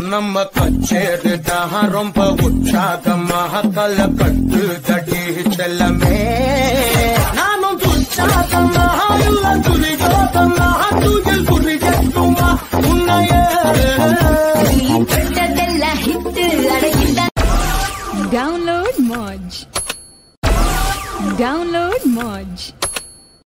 நம்ம கச்சேரிதான் ரொம்ப உற்சாகமாக கல கட்டு தடி செல்லமே நானும் உற்சாகமாக இல்ல துரிதமாக தூஜல் குறிக்கட்டுமா உன்னையே Download Moj. Download Moj.